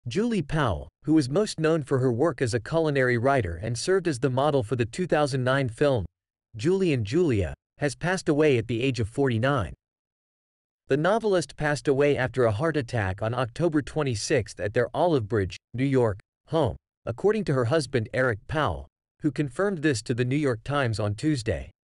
Julie Powell, who is most known for her work as a culinary writer and served as the model for the 2009 film, Julie and Julia, has passed away at the age of 49. The novelist passed away after a heart attack on October 26 at their Olivebridge, New York, home, according to her husband Eric Powell, who confirmed this to the New York Times on Tuesday.